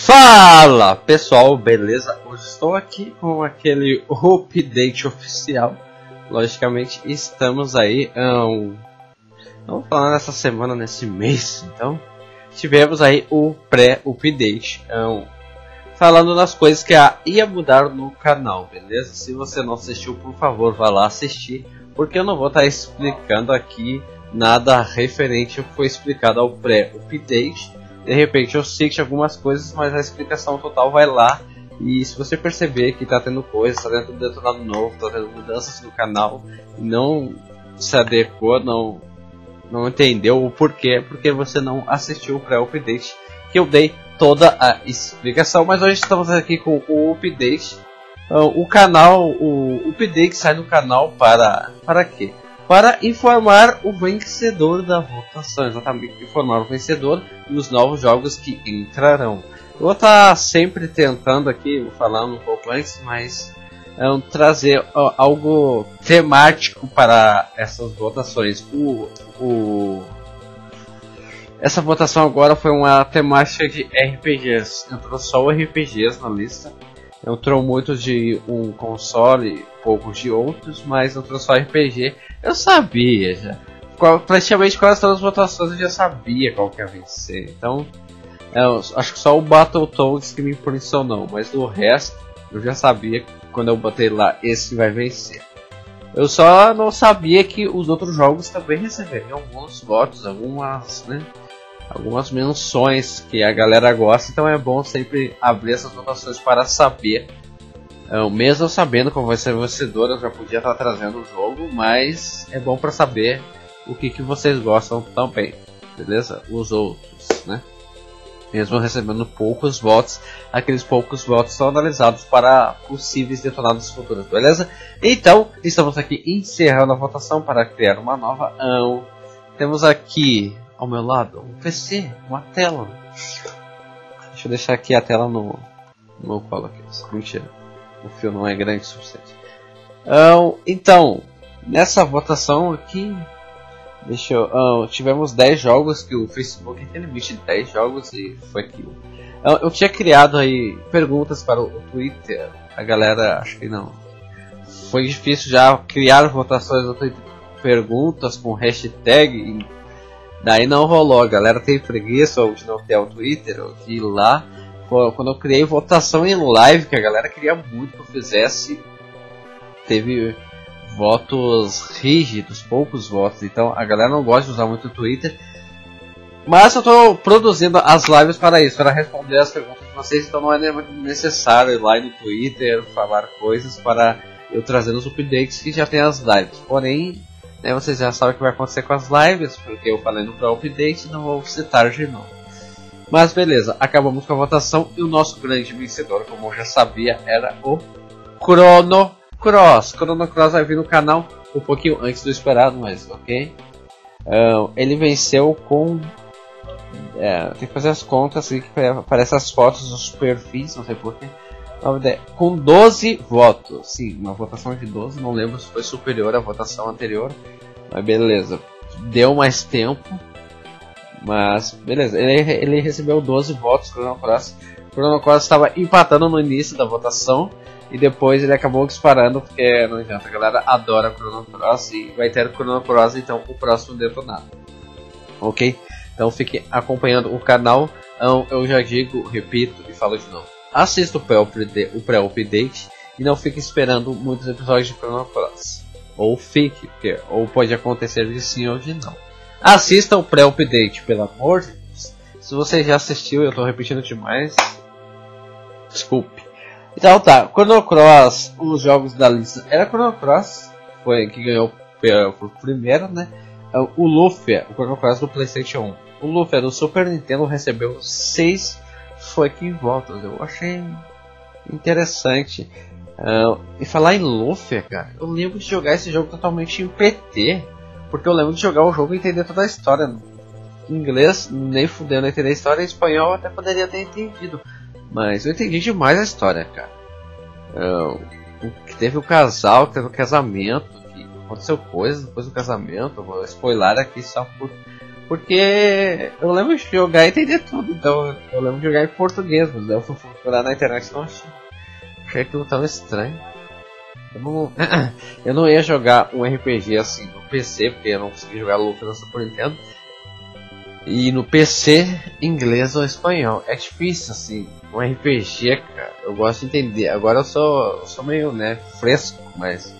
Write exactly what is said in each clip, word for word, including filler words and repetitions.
Fala pessoal, beleza? Hoje estou aqui com aquele update oficial. Logicamente estamos aí um, vamos falar nessa semana, nesse mês. Então tivemos aí o pré-update um, falando das coisas que ia mudar no canal, beleza? Se você não assistiu, por favor, vá lá assistir, porque eu não vou estar explicando aqui nada referente ao que foi explicado ao pré-update. De repente eu cite algumas coisas, mas a explicação total vai lá. E se você perceber que está tendo coisas, está tendo detonado novo, está tendo mudanças no canal, e não se adequou, não, não entendeu o porquê, porque você não assistiu o pré-update, que eu dei toda a explicação. Mas hoje estamos aqui com o update. Uh, o canal, o update sai do canal para, para quê? Para informar o vencedor da votação, exatamente, informar o vencedor e os novos jogos que entrarão. Eu vou estar sempre tentando aqui, vou falar um pouco antes, mas é, um, trazer ó, algo temático para essas votações. O, o, essa votação agora foi uma temática de R P Gs, entrou só R P Gs na lista. Entrou muitos de um console, poucos de outros, mas entrou só R P G. Eu sabia já. Qual, praticamente quase todas as votações eu já sabia qual que ia vencer. Então, eu, acho que só o Battletoads que me impressionou, mas do resto eu já sabia quando eu botei lá, esse vai vencer. Eu só não sabia que os outros jogos também receberiam alguns votos, algumas, né? Algumas menções que a galera gosta, então é bom sempre abrir essas votações para saber. Eu, mesmo sabendo como vai ser o vencedor, eu já podia estar trazendo o jogo, mas é bom para saber o que, que vocês gostam também, beleza? Os outros, né? Mesmo recebendo poucos votos, aqueles poucos votos são analisados para possíveis detonados futuros, beleza? Então, estamos aqui encerrando a votação para criar uma nova. Um, temos aqui ao meu lado um P C, uma tela. Deixa eu deixar aqui a tela no, no colo aqui. Mentira, o fio não é grande o suficiente. Um, então, nessa votação aqui, deixa eu, um, tivemos dez jogos que o Facebook tem limite de dez jogos e foi aquilo. Um, eu tinha criado aí perguntas para o Twitter. A galera, acho que não. Foi difícil já criar votações no Twitter, perguntas com hashtag. Daí não rolou, a galera tem preguiça ou de não ter o Twitter, ou de ir lá. Quando eu criei votação em live, que a galera queria muito que eu fizesse, teve votos rígidos, poucos votos, então a galera não gosta de usar muito o Twitter. Mas eu estou produzindo as lives para isso, para responder as perguntas de vocês, então não é necessário ir lá no Twitter, falar coisas para eu trazer os updates que já tem as lives. Porém, né, vocês já sabem o que vai acontecer com as lives, porque eu falei no pré-update, não vou citar de novo. Mas beleza, acabamos com a votação e o nosso grande vencedor, como eu já sabia, era o Chrono Cross. Chrono Cross vai vir no canal um pouquinho antes do esperado, mas ok. Uh, ele venceu com... É, tem que fazer as contas assim, que aparecem as fotos dos perfis, não sei porquê. Com doze votos, sim, uma votação de doze, não lembro se foi superior à votação anterior, mas beleza, deu mais tempo, mas beleza, ele, ele recebeu doze votos. Chrono Cross. Chrono Cross estava empatando no início da votação e depois ele acabou disparando, porque não adianta, a galera adora Chrono Cross e vai ter Chrono Cross, então o próximo detonado, ok? Então fique acompanhando o canal. Então, eu já digo, repito e falo de novo. Assista o pré-update e não fique esperando muitos episódios de Chrono Cross. Ou fique, porque ou pode acontecer de sim ou de não. Assista o pré-update, pelo amor de Deus. Se você já assistiu, eu estou repetindo demais, desculpe. Então tá, Chrono Cross, os jogos da lista era Chrono Cross, foi que ganhou por primeiro, né? O Lufia, o Chrono Cross do PlayStation um. O Lufia do Super Nintendo recebeu seis fucking votos. Eu achei interessante. Uh, e falar em Lufia, cara, eu lembro de jogar esse jogo totalmente em P T, porque eu lembro de jogar o jogo e entender toda a história. Em inglês, nem fudendo entender a história. Em espanhol, até poderia ter entendido, mas eu entendi demais a história, cara. Uh, que teve o casal, teve o casamento, que aconteceu coisas depois do casamento. Vou spoiler aqui só por Porque eu lembro de jogar e entender tudo, então eu lembro de jogar em português, mas eu fui procurar na internet e não achei. Achei aquilo tão estranho. Eu não, eu não ia jogar um R P G assim no P C, porque eu não consegui jogar Luffy no Super Nintendo. E no P C, inglês ou espanhol. É difícil assim, um R P G, cara. Eu gosto de entender. Agora eu sou, eu sou meio, né, fresco, mas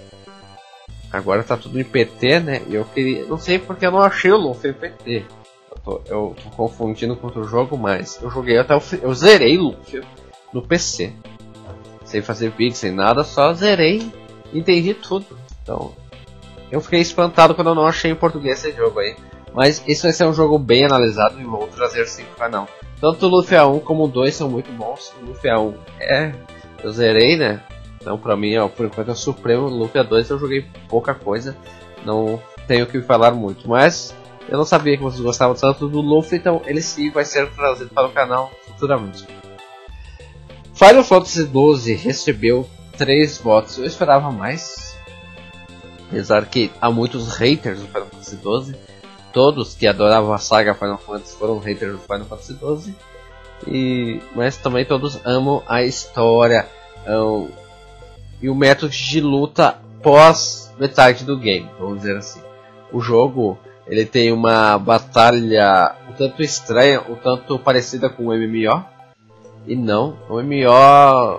agora tá tudo em P T, né? E eu queria, não sei porque eu não achei o Luffy em P T. Eu tô, eu tô confundindo com outro jogo, mas eu joguei até o eu zerei Luffy no P C. Sem fazer vídeo, sem nada, só zerei e entendi tudo. Então, eu fiquei espantado quando eu não achei em português esse jogo aí. Mas esse vai ser um jogo bem analisado e vou trazer sim pro canal. Tanto o Luffy A um como o dois são muito bons. O Luffy A um é, eu zerei, né? Então pra mim, ó, por enquanto é o Supremo. O Luffy A dois eu joguei pouca coisa, não tenho o que falar muito. Mas eu não sabia que vocês gostavam tanto do Luffy, então ele sim vai ser trazido para o canal futuramente. Final Fantasy doze recebeu três votos, eu esperava mais. Apesar que há muitos haters do Final Fantasy doze. Todos que adoravam a saga Final Fantasy foram haters do Final Fantasy doze. E, mas também todos amam a história um, e o método de luta pós metade do game, vamos dizer assim. O jogo ele tem uma batalha um tanto estranha, um tanto parecida com o M M O. E não, o M M O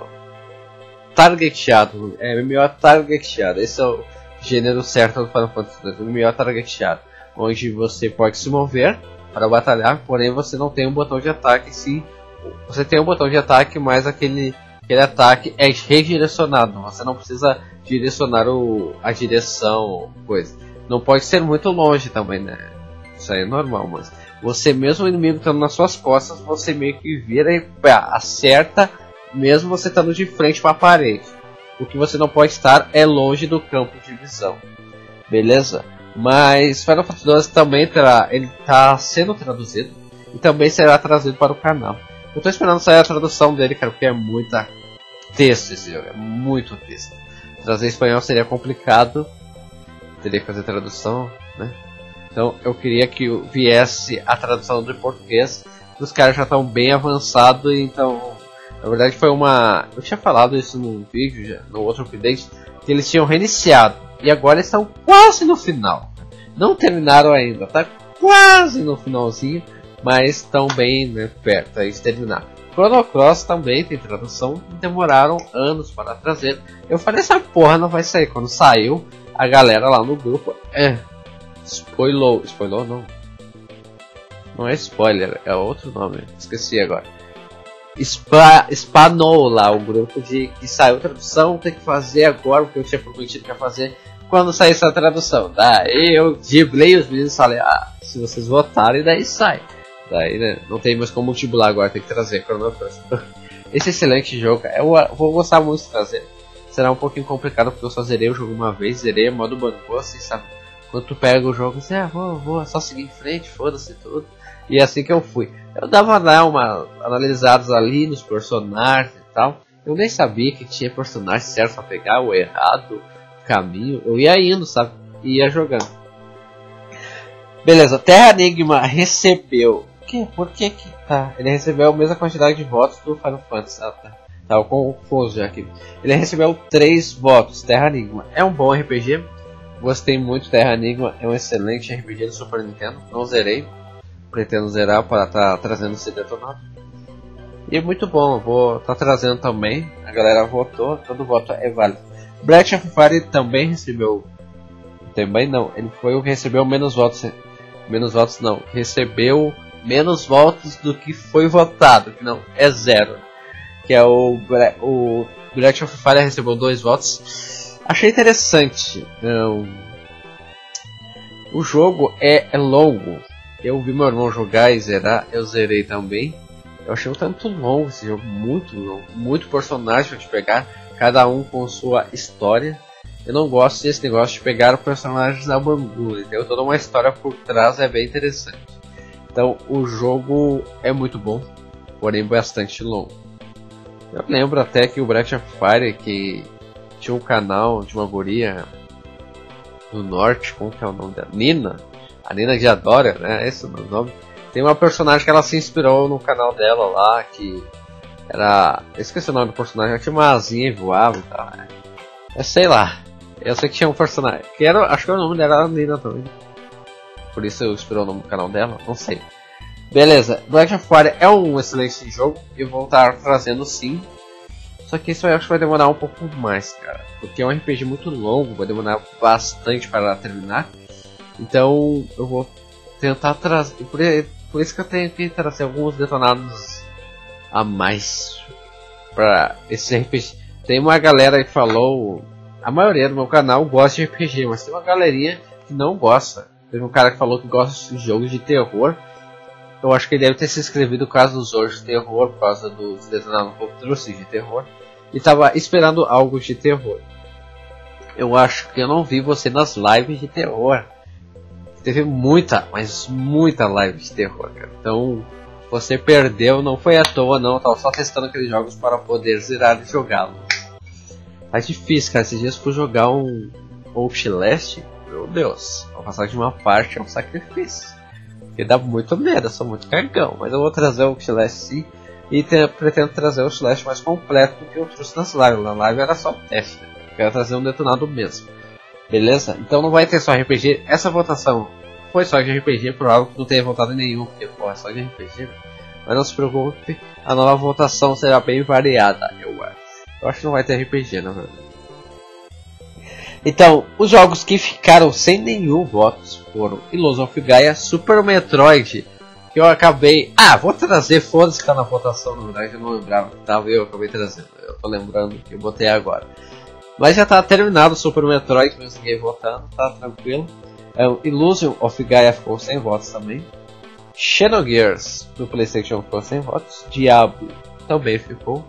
targeteado, é M M O targeteado, esse é o gênero certo do Final Fantasy doze, M M O targeteado, onde você pode se mover para batalhar, porém você não tem um botão de ataque, sim, você tem um botão de ataque, mas aquele, aquele ataque é redirecionado, você não precisa direcionar o, a direção, coisa, não pode ser muito longe também, né, isso aí é normal, mas você mesmo o inimigo estando nas suas costas, você meio que vira e pá, acerta, mesmo você estando de frente para a parede. O que você não pode estar é longe do campo de visão. Beleza? Mas Final Fantasy doze também terá, ele está sendo traduzido e também será trazido para o canal. Eu estou esperando sair a tradução dele, cara, porque é muita texto esse jogo, é muito texto. Trazer em espanhol seria complicado, teria que fazer tradução, né? Então eu queria que viesse a tradução do português. Os caras já estão bem avançados, então na verdade foi uma. Eu tinha falado isso num vídeo, já, no outro update, que eles tinham reiniciado e agora estão quase no final. Não terminaram ainda, tá quase no finalzinho, mas estão bem, né, perto aí de terminar. Chrono Cross também tem tradução, demoraram anos para trazer. Eu falei, essa porra não vai sair. Quando saiu, a galera lá no grupo é. Spoilou, spoilou não. Não é spoiler, é outro nome, esqueci agora. Spa, spanou lá o grupo de que saiu a tradução, tem que fazer agora o que eu tinha prometido que ia fazer quando sair essa tradução. Daí eu driblei os meninos e falei, ah, se vocês votarem, daí sai. Daí né, não tem mais como multiplicar agora, tem que trazer Chrono Cross. Esse excelente jogo, eu vou gostar muito de trazer. Será um pouquinho complicado porque eu só zerei o jogo uma vez, zerei modo banco, assim, sabe? Quando tu pega o jogo, você, ah, vou, vou, é só seguir em frente, foda-se tudo. E é assim que eu fui. Eu dava né, uma analisadas ali nos personagens e tal. Eu nem sabia que tinha personagem certo pra pegar, o errado, o caminho. Eu ia indo, sabe? Ia jogando. Beleza, Terra Enigma recebeu. Que? Por que que tá? Ele recebeu a mesma quantidade de votos do Final Fantasy. Ah, tá. Tava confuso já aqui. Ele recebeu três votos. Terra Enigma é um bom R P G. Gostei muito, Terra Enigma é um excelente R P G do Super Nintendo, não zerei, pretendo zerar para estar tá trazendo esse detonado. E é muito bom, vou estar tá trazendo também, a galera votou, todo voto é válido. Breath of Fire também recebeu, também não, ele foi o que recebeu menos votos, menos votos não, recebeu menos votos do que foi votado, que não, é zero. Que é o, o Breath of Fire recebeu dois votos. Achei interessante. Não. O jogo é, é longo. Eu vi meu irmão jogar e zerar. Eu zerei também. Eu achei um tanto longo esse jogo. Muito longo. Muito personagem pra te pegar. Cada um com sua história. Eu não gosto desse negócio de pegar os personagens da bambu. Tem toda uma história por trás. É bem interessante. Então o jogo é muito bom. Porém bastante longo. Eu lembro até que o Breath of Fire que tinha um canal de uma guria do norte, como que é o nome dela? Nina. a Nina Diadora, né? Esse é o nome. Tem uma personagem que ela se inspirou no canal dela lá, que era... Eu esqueci o nome do personagem, ela tinha uma asinha e voava e tal, né? Eu sei lá. Eu sei que tinha um personagem, que era, acho que o nome dela era Nina também. Por isso eu inspirou o nome do canal dela, não sei. Beleza, Breath of Fire é um excelente jogo, eu vou estar trazendo sim. Só que isso eu acho que vai demorar um pouco mais, cara. Porque é um R P G muito longo, vai demorar bastante para terminar. Então eu vou tentar trazer. Por, por isso que eu tenho que trazer alguns detonados a mais para esse R P G. Tem uma galera que falou. A maioria do meu canal gosta de R P G, mas tem uma galerinha que não gosta. Teve um cara que falou que gosta de jogos de terror. Eu acho que ele deve ter se inscrevido por causa dos jogos de terror, por causa dos detonados de terror. E tava esperando algo de terror. Eu acho que eu não vi você nas lives de terror. Teve muita, mas muita live de terror, cara. Então, você perdeu, não foi à toa não. Eu tava só testando aqueles jogos para poder zerar e jogá-los. Tá difícil, cara. Esses dias fui jogar um Outlast. Meu Deus, vou passar de uma parte é um sacrifício. Porque dá muito medo, eu sou muito cagão. Mas eu vou trazer o Outlast sim. E te, pretendo trazer o Outlast mais completo do que eu trouxe nas lives. Na live era só teste, né? Eu quero trazer um detonado mesmo. Beleza? Então não vai ter só R P G. Essa votação foi só de R P G. Provável que não tenha votado em nenhum. Porque pô, é só de R P G. Mas não se preocupe. A nova votação será bem variada, eu acho. Eu acho que não vai ter R P G, na verdade. Então, os jogos que ficaram sem nenhum voto foram Illusion of Gaia, Super Metroid, que eu acabei... Ah, vou trazer, foda-se que tá na votação, na verdade eu não lembrava que tava, eu acabei trazendo, eu tô lembrando que eu botei agora. Mas já tá terminado o Super Metroid, mesmo ninguém votando, tá tranquilo. Um, Illusion of Gaia ficou sem votos também. Xenogears do PlayStation ficou sem votos. Diablo também ficou.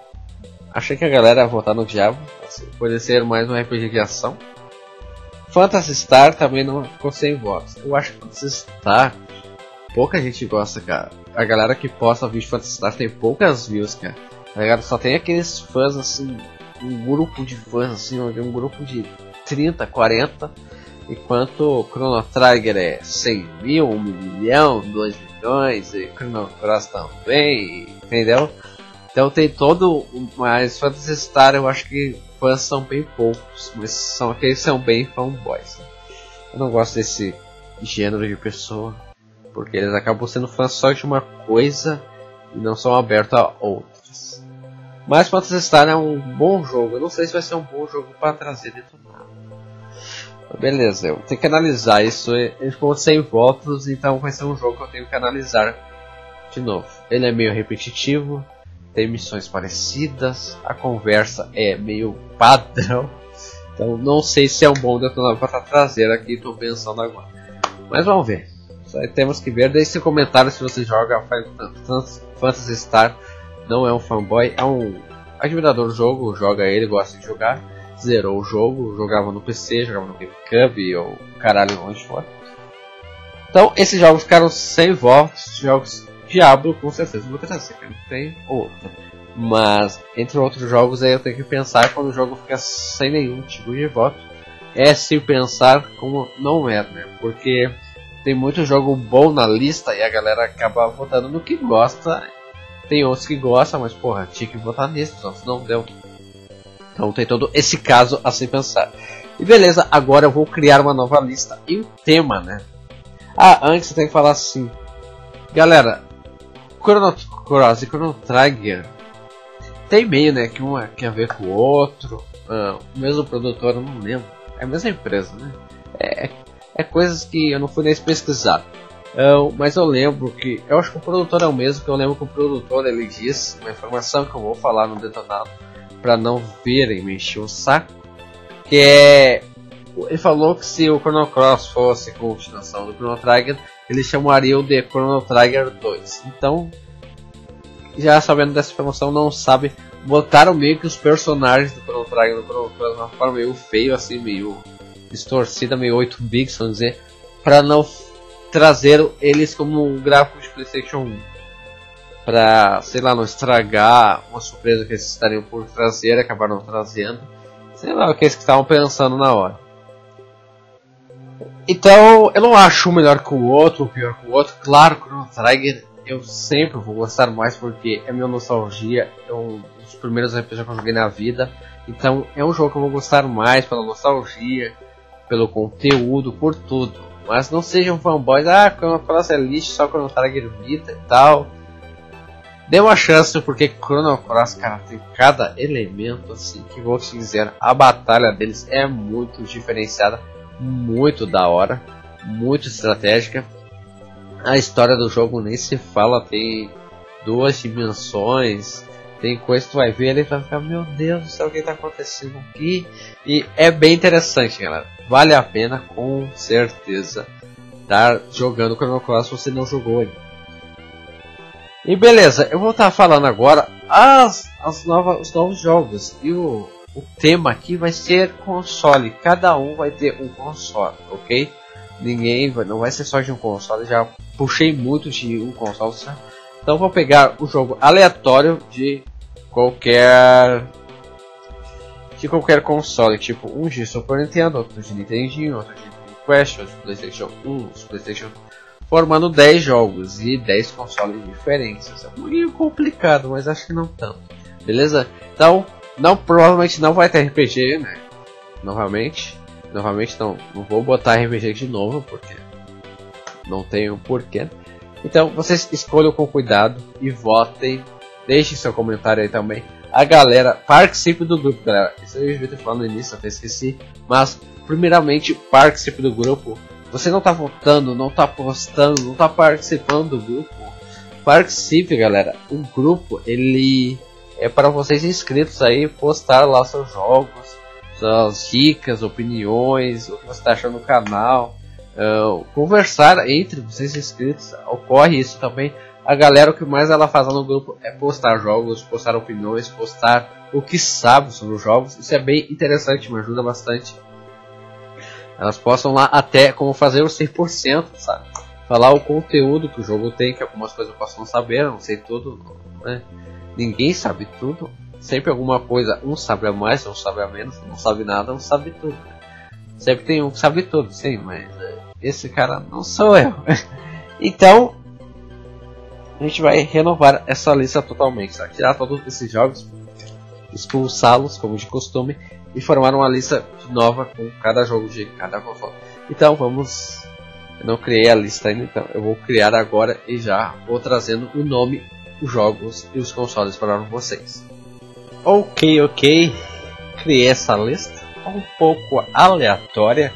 Achei que a galera ia votar no Diablo, assim, pode ser mais um R P G de ação. Phantasy Star também não ficou sem votos. Eu acho que Phantasy Star pouca gente gosta, cara. A galera que posta vídeo de Phantasy Star tem poucas views, cara. A galera só tem aqueles fãs assim, um grupo de fãs assim, um grupo de trinta, quarenta. Enquanto Chrono Trigger é cem mil, um milhão, dois milhões, e Chrono Cross também, entendeu? Então tem todo, mas Phantasy Star eu acho que fãs são bem poucos, mas são aqueles que são bem fanboys. Eu não gosto desse gênero de pessoa, porque eles acabam sendo fãs só de uma coisa e não são abertos a outras. Mas Phantasy Star é um bom jogo, eu não sei se vai ser um bom jogo para trazer detonado. Beleza, eu tenho que analisar isso, ele ficou sem votos, então vai ser um jogo que eu tenho que analisar de novo. Ele é meio repetitivo, tem missões parecidas, a conversa é meio padrão, então não sei se é um bom detonador para trazer aqui, estou pensando agora. Mas vamos ver, só temos que ver. Deixe seu comentário se você joga Phantasy Star, não é um fanboy, é um admirador do jogo, joga ele, gosta de jogar, zerou o jogo, jogava no P C, jogava no GameCube ou caralho onde for. Então esses jogos ficaram sem votos, jogos Diablo com certeza vou trazer, não tem outro. Mas entre outros jogos aí eu tenho que pensar quando o jogo fica sem nenhum tipo de voto. É se pensar como não é, né? Porque tem muito jogo bom na lista e a galera acaba votando no que gosta. Tem outros que gostam, mas porra, tinha que votar nesse, só se não deu. Então tem todo esse caso a se pensar. E beleza, agora eu vou criar uma nova lista e um tema, né? Ah, antes eu tenho que falar assim. Galera, Chrono Cross e Chrono Trigger tem meio, né, que um tem a ver com o outro. Ah, o mesmo produtor, eu não lembro. É a mesma empresa, né? É, é coisas que eu não fui nem pesquisar. Uh, mas eu lembro que... Eu acho que o produtor é o mesmo, que eu lembro que o produtor ele disse uma informação que eu vou falar no detonado para não verem me encher o saco, que é... Ele falou que se o Chrono Cross fosse continuação do Chrono Trigger, ele chamaria o de Chrono Trigger dois. Então, já sabendo dessa informação, não sabe, botaram meio que os personagens do Chrono Trigger no Chrono Cross de uma forma meio feio, assim, meio distorcida, meio oito bits, vamos dizer, para não trazer eles como um gráfico de PlayStation um. Pra, sei lá, não estragar uma surpresa que eles estariam por trazer, acabaram trazendo. Sei lá o que eles estavam pensando na hora. Então, eu não acho um melhor que o outro, ou pior que o outro. Claro, Chrono Trigger eu sempre vou gostar mais porque é minha nostalgia, é um dos primeiros R P Gs que eu joguei na vida. Então, é um jogo que eu vou gostar mais pela nostalgia, pelo conteúdo, por tudo. Mas não sejam fanboys, ah, Chrono Cross é lixo, só Chrono Trigger imita e tal. Dê uma chance porque Chrono Cross, cara, tem cada elemento assim que vou te dizer, a batalha deles é muito diferenciada. Muito da hora, muito estratégica. A história do jogo nem se fala, tem duas dimensões, tem coisa que tu vai ver ali e vai ficar, meu Deus do céu, o que está acontecendo aqui? E é bem interessante, galera, vale a pena com certeza estar jogando Chrono Cross se você não jogou ainda. E beleza, eu vou estar falando agora as, as novas, os novos jogos e o O tema aqui vai ser console, cada um vai ter um console, ok? Ninguém vai, não vai ser só de um console, já puxei muito de um console, certo? Então vou pegar o jogo aleatório de qualquer de qualquer console, tipo um de Super Nintendo, outro de Nintendo, outro de Quest, outro de PlayStation um, outro de PlayStation, formando dez jogos e dez consoles diferentes. É um pouquinho complicado, mas acho que não tanto, beleza? Então não, provavelmente não vai ter R P G, né? Novamente, novamente não, não vou botar R P G de novo porque não tenho porquê. Então vocês escolham com cuidado e votem. Deixe seu comentário aí também. A galera participe do grupo, galera. Isso eu devia ter falado no início, até esqueci. Mas primeiramente participe do grupo. Você não tá votando, não tá postando, não tá participando do grupo. Participe, galera. O grupo ele é para vocês inscritos aí postar lá seus jogos, suas dicas, opiniões, o que você está achando no canal, uh, conversar entre vocês inscritos. Ocorre isso também. A galera, o que mais ela faz lá no grupo é postar jogos, postar opiniões, postar o que sabe sobre os jogos. Isso é bem interessante, me ajuda bastante. Elas postam lá até como fazer o cem por cento, sabe? Falar o conteúdo que o jogo tem, que algumas coisas eu posso não saber, eu não sei tudo, né? Ninguém sabe tudo, sempre alguma coisa, um sabe a mais, um sabe a menos, não sabe nada, um sabe tudo. Sempre tem um que sabe tudo, sim, mas uh, esse cara não sou eu. Então, a gente vai renovar essa lista totalmente, tá? Tirar todos esses jogos, expulsá-los como de costume e formar uma lista nova com cada jogo de cada console. Então vamos, eu não criei a lista ainda, então eu vou criar agora e já vou trazendo o nome, os jogos e os consoles para vocês. Ok, ok, criei essa lista um pouco aleatória.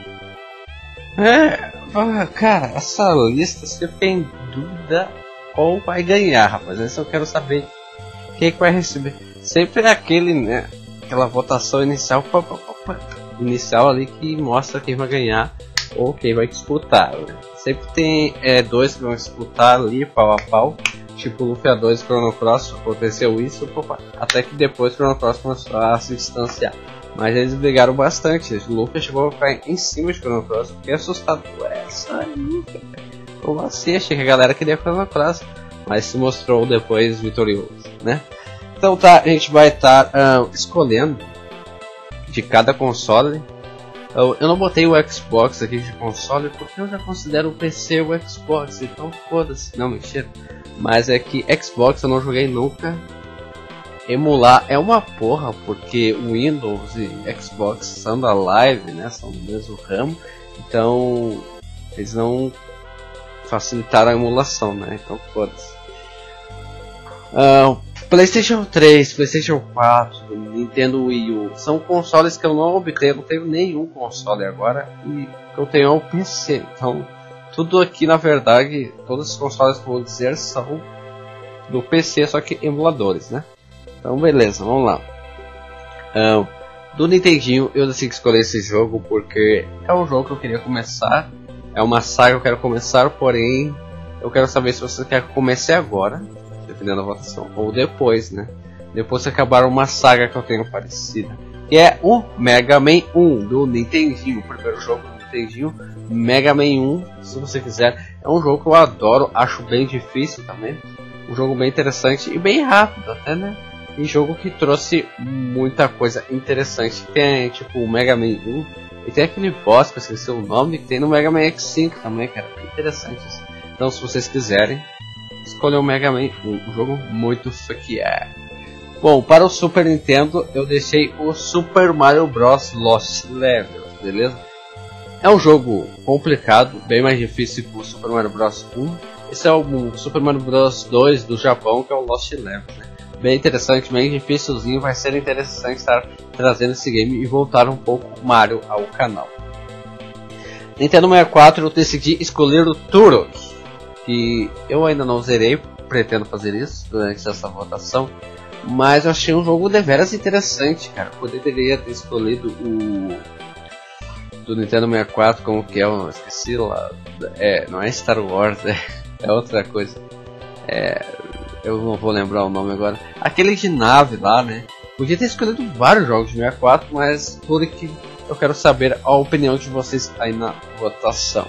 É, cara, essa lista, se eu fiquei em dúvida qual vai ganhar, rapaz, isso eu quero saber quem que vai receber. Sempre é aquele, né, aquela votação inicial, pá, pá, pá, inicial ali que mostra quem vai ganhar ou quem vai disputar, né? Sempre tem é, dois que vão disputar ali pau a pau. Tipo Luffy A dois e Chrono Cross, aconteceu isso, opa, até que depois Chrono Cross começou a se distanciar. Mas eles brigaram bastante, o Luffy chegou a ficar em cima de Chrono Cross, fiquei assustado. Ué, sai Luffy, como assim? Achei que a galera queria Chrono Cross, mas se mostrou depois vitorioso, né? Então tá, a gente vai estar tá, uh, escolhendo de cada console. Eu, eu não botei o Xbox aqui de console porque eu já considero o P C o Xbox, então foda-se, não, mentira. Mas é que Xbox eu não joguei nunca. Emular é uma porra, porque o Windows e Xbox são da Live, né? São do mesmo ramo. Então eles não facilitaram a emulação, né? Então foda-se. Uh, PlayStation três, PlayStation quatro, Nintendo Wii U são consoles que eu não obtenho. Eu não tenho nenhum console agora. E eu tenho é um P C. Então tudo aqui, na verdade, todos os consoles que eu vou dizer são do P C, só que emuladores, né? Então, beleza, vamos lá. Um, do Nintendinho, eu decidi escolher esse jogo porque é um jogo que eu queria começar. É uma saga que eu quero começar, porém, eu quero saber se você quer que eu comece agora, dependendo da votação, ou depois, né? Depois que acabar uma saga que eu tenho parecida, que é o Mega Man um do Nintendinho, o primeiro jogo do Nintendinho, Mega Man um, se você quiser. É um jogo que eu adoro, acho bem difícil também. Um jogo bem interessante e bem rápido até, né? E jogo que trouxe muita coisa interessante. Tem tipo o Mega Man um, E tem aquele boss, que eu esqueci o nome, que tem no Mega Man X cinco também, cara. É interessante isso. Então, se vocês quiserem, escolham o Mega Man, um jogo muito fuck yeah. Bom, para o Super Nintendo, eu deixei o Super Mario Bros. Lost Levels, beleza? É um jogo complicado, bem mais difícil que o Super Mario Bros. um. Esse é o Super Mario Bros. dois do Japão, que é o Lost Levels, né? Bem interessante, bem dificilzinho, vai ser interessante estar trazendo esse game e voltar um pouco Mario ao canal. Nintendo sessenta e quatro, eu decidi escolher o Turok, que eu ainda não zerei, pretendo fazer isso durante essa votação, mas eu achei um jogo deveras interessante, cara. Eu poderia ter escolhido o do Nintendo sessenta e quatro, como que é, eu esqueci lá, é, não é Star Wars, é, é outra coisa, é, eu não vou lembrar o nome agora, aquele de nave lá, né. Podia ter escolhido vários jogos de sessenta e quatro, mas por que eu quero saber a opinião de vocês aí na votação.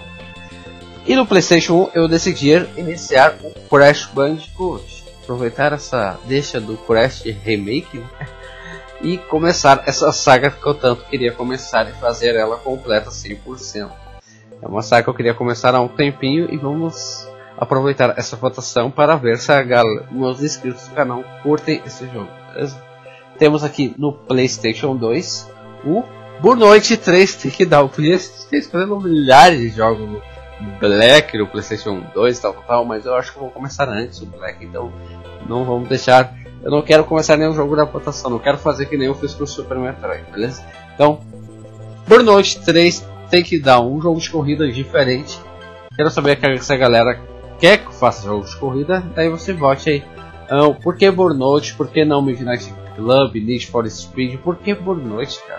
E no PlayStation um eu decidi iniciar o Crash Bandicoot, aproveitar essa deixa do Crash Remake, né? E começar essa saga que eu tanto queria começar e fazer ela completa cem por cento. É uma saga que eu queria começar há um tempinho e vamos aproveitar essa votação para ver se a galera, meus inscritos do canal curtem esse jogo, beleza? Temos aqui no PlayStation dois o Burnout três Takedown. Podia ter escolhido milhares de jogos no Black, no PlayStation dois, tal, tal, mas eu acho que vou começar antes o Black, então não vamos deixar. Eu não quero começar nenhum jogo da votação, não quero fazer que nem eu fiz com o Super Metroid, beleza? Então, Burnout três Takedown, um jogo de corrida diferente. Quero saber se a galera quer que eu faça jogos de corrida, daí você vote aí. Um, por que Burnout? Por que não Midnight Club, Need for Speed? Por que Burnout, cara?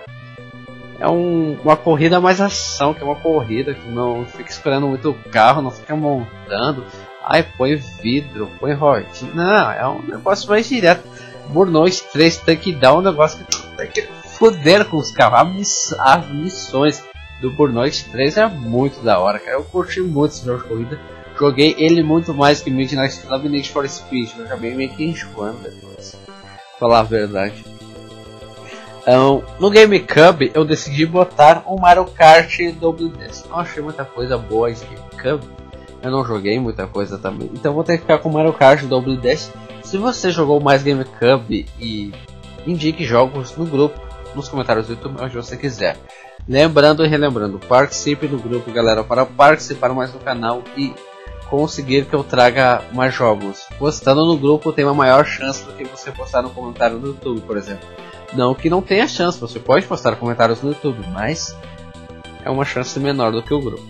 É um, uma corrida mais ação, que é uma corrida que não fica esperando muito o carro, não fica montando. Ai, põe vidro, põe rodinha. Não, é um negócio mais direto. Burnout três Takedown, um negócio que tem que foder com os carros. As missões do Burnout três é muito da hora, cara. Eu curti muito esse jogo de corrida. Joguei ele muito mais que Midnight Club e Need for Speed. Eu acabei meio que enjoando depois, pra falar a verdade. Um, no GameCube eu decidi botar um Mario Kart Double Dash. Não achei muita coisa boa de GameCube. Eu não joguei muita coisa também, então vou ter que ficar com Mario Kart Double Dash. Se você jogou mais GameCube, e indique jogos no grupo, nos comentários do YouTube, onde você quiser. Lembrando e relembrando, participe do grupo, galera, para participar mais do canal e conseguir que eu traga mais jogos. Postando no grupo tem uma maior chance do que você postar no comentário do YouTube, por exemplo. Não que não tenha chance, você pode postar comentários no YouTube, mas é uma chance menor do que o grupo.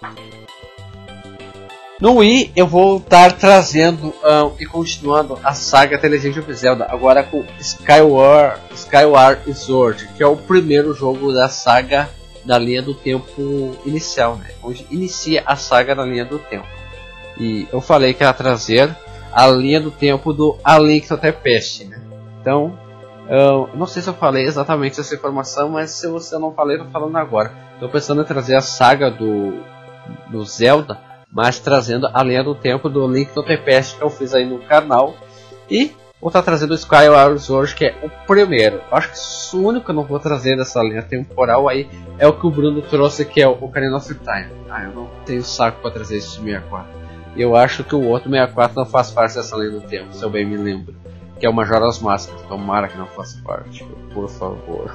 No Wii eu vou estar trazendo um, e continuando a saga The Legend of Zelda, agora com Skyward, Skyward Sword, que é o primeiro jogo da saga da linha do tempo inicial, né? Onde inicia a saga da linha do tempo. E eu falei que ia trazer a linha do tempo do A Link to the Past, né? Então, eu não sei se eu falei exatamente essa informação, mas se você não falei, eu tô falando agora. Estou pensando em trazer a saga do, do Zelda, mas trazendo a linha do tempo do Link to the Past que eu fiz aí no canal. E vou estar trazendo o Skyward Sword, que é o primeiro. Acho que o único que eu não vou trazer dessa linha temporal aí é o que o Bruno trouxe, que é o Ocarina of Time. Ah, eu não tenho saco para trazer esse sessenta e quatro. Eu acho que o outro sessenta e quatro não faz parte dessa linha do tempo, se eu bem me lembro. Que é o Majora's Mask. Tomara que não faça parte, por favor.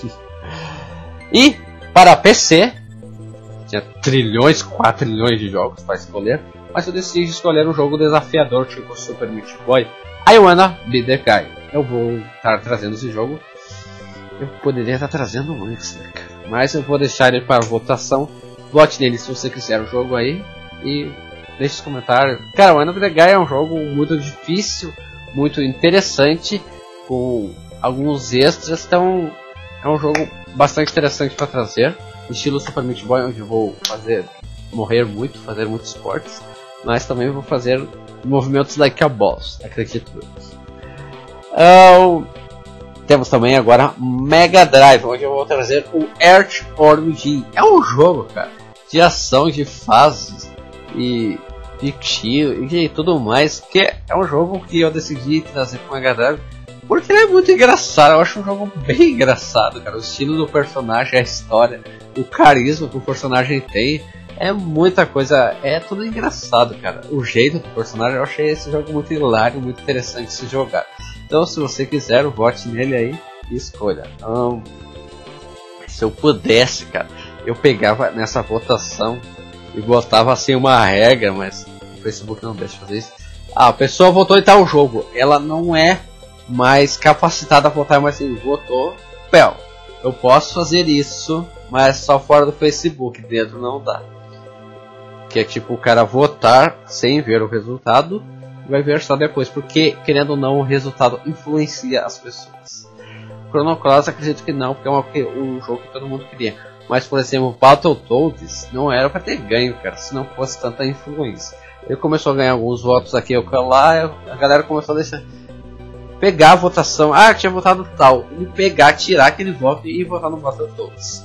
E para P C, tinha trilhões, quatro trilhões de jogos para escolher, mas eu decidi escolher um jogo desafiador tipo Super Meat Boy. I Wanna Be The Guy. Eu vou estar trazendo esse jogo. Eu poderia estar trazendo antes, né, cara? Mas eu vou deixar ele para votação. Vote nele se você quiser o jogo aí. E deixe os comentários. Cara, I Wanna Be The Guy é um jogo muito difícil, muito interessante, com alguns extras. Então é um jogo bastante interessante para trazer. Estilo Super Meat Boy, onde eu vou fazer morrer muito, fazer muitos esportes, mas também vou fazer movimentos like a boss, acredito. Uh, temos também agora Mega Drive, onde eu vou trazer o Earthworm Jim. É um jogo, cara, de ação, de fases e de tiro e de tudo mais, que é um jogo que eu decidi trazer para o Mega Drive Porque ele é muito engraçado, eu acho um jogo bem engraçado, cara. O estilo do personagem, a história, o carisma que o personagem tem, é muita coisa, é tudo engraçado, cara. O jeito do personagem, eu achei esse jogo muito hilário, muito interessante de se jogar. Então, se você quiser, vote nele aí e escolha. Um, se eu pudesse, cara, eu pegava nessa votação e botava assim uma regra, mas o Facebook não deixa fazer isso. Ah, a pessoa votou em tal jogo, ela não é mais capacitada a votar, mas assim, votou, Pel, eu posso fazer isso, mas só fora do Facebook, dentro não dá. Que é tipo o cara votar sem ver o resultado, vai ver só depois, porque querendo ou não o resultado influencia as pessoas. Chrono Cross acredito que não, porque é uma, um jogo que todo mundo queria. Mas por exemplo, Battletoads não era para ter ganho, cara, se não fosse tanta influência. Ele começou a ganhar alguns votos aqui ou lá, a galera começou a deixar, pegar a votação, ah, tinha votado tal, e pegar, tirar aquele voto e votar no Battletoads.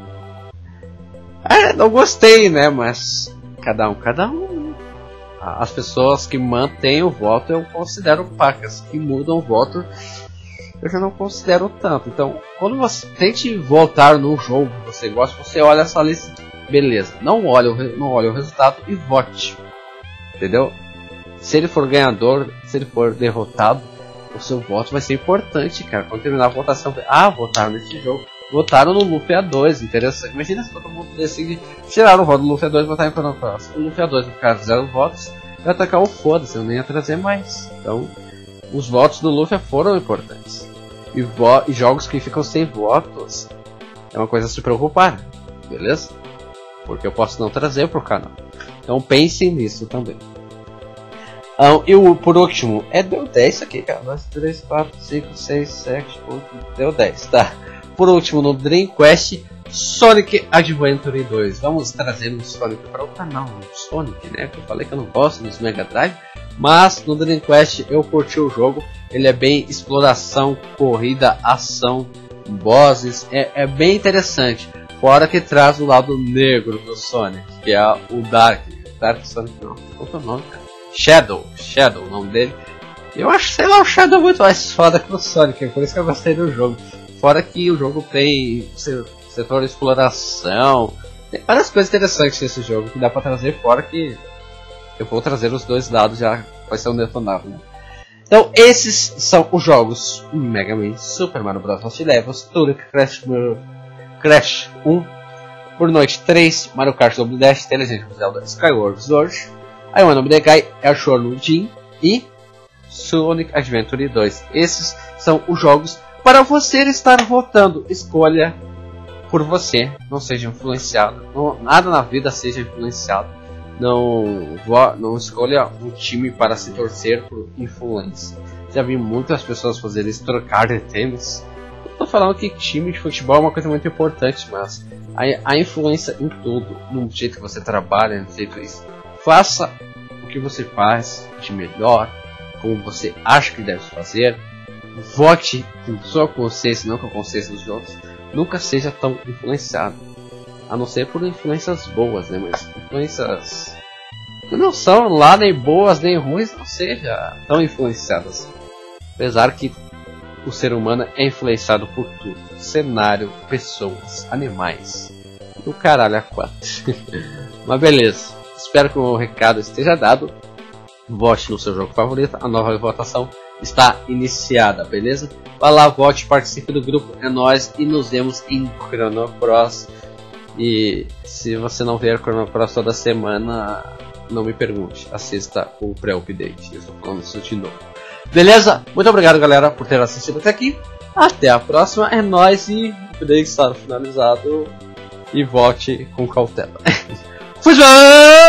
É, não gostei, né, mas cada um, cada um. As pessoas que mantêm o voto eu considero pacas, que mudam o voto eu já não considero tanto. Então, quando você tente voltar no jogo que você gosta, você olha essa lista, beleza, não olha o, não olha o resultado e vote, entendeu? Se ele for ganhador, se ele for derrotado, o seu voto vai ser importante, cara. Quando terminar a votação, ah, votaram nesse jogo, votaram no Luffy A dois, interessante. Imagina se todo mundo decide tirar o voto do Luffy A dois e votar em Chrono Cross. O Luffy A dois vai ficar zero votos, vai atacar o foda-se, eu nem ia trazer mais. Então, os votos do Luffy foram importantes. E, vo e jogos que ficam sem votos é uma coisa a se preocupar, beleza? Porque eu posso não trazer pro canal. Então pensem nisso também. Um, e o, por último, é deu dez aqui, cara. um, dois, três, quatro, cinco, seis, sete, oito, deu dez, tá? Por último, no Dream Quest, Sonic Adventure dois. Vamos trazer um Sonic para o canal, um Sonic, né? Que eu falei que eu não gosto dos Mega Drive. Mas no Dream Quest eu curti o jogo. Ele é bem exploração, corrida, ação, bosses. É, é bem interessante. Fora que traz o lado negro do Sonic, que é o Dark. Dark Sonic não. Qual é o nome, cara? Shadow. Shadow, o nome dele. Eu acho, sei lá, o Shadow muito mais foda que o Sonic. Por isso que eu gostei do jogo. Fora que o jogo tem setor de exploração. Tem várias coisas interessantes nesse jogo que dá pra trazer. Fora que eu vou trazer os dois lados, já vai ser um detonado, né? Então esses são os jogos Mega Man, Super Mario Bros. Lost Levels, Turok Crash, Crash um, Por Noite três, Mario Kart Double Dash, The Legend of Zelda Skyward Sword, I Wanna Be The Guy, Air Shore Jin e Sonic Adventure dois. Esses são os jogos para você estar votando. Escolha por você, não seja influenciado, não, nada na vida seja influenciado. Não, não escolha um time para se torcer por influência. Já vi muitas pessoas fazerem isso, trocar de tênis. Estou falando que time de futebol é uma coisa muito importante, mas a, a influência em tudo, no jeito que você trabalha, no jeito isso. Faça o que você faz de melhor, como você acha que deve fazer. Vote com sua consciência, não com a consciência dos outros. Nunca seja tão influenciado. A não ser por influências boas, né? Mas influências que não são lá nem boas nem ruins, não seja tão influenciadas. Apesar que o ser humano é influenciado por tudo. Cenário, pessoas, animais. E o caralho a quatro. Mas beleza. Espero que o recado esteja dado. Vote no seu jogo favorito. A nova votação está iniciada, beleza? Vá lá, vote, participe do grupo. É nóis e nos vemos em Chrono Cross. E se você não ver Chrono Cross toda semana, não me pergunte, assista o pré-update. Eu estou falando isso de novo. Beleza? Muito obrigado, galera, por ter assistido até aqui. Até a próxima, é nóis e o update está finalizado. E vote com cautela. Fui!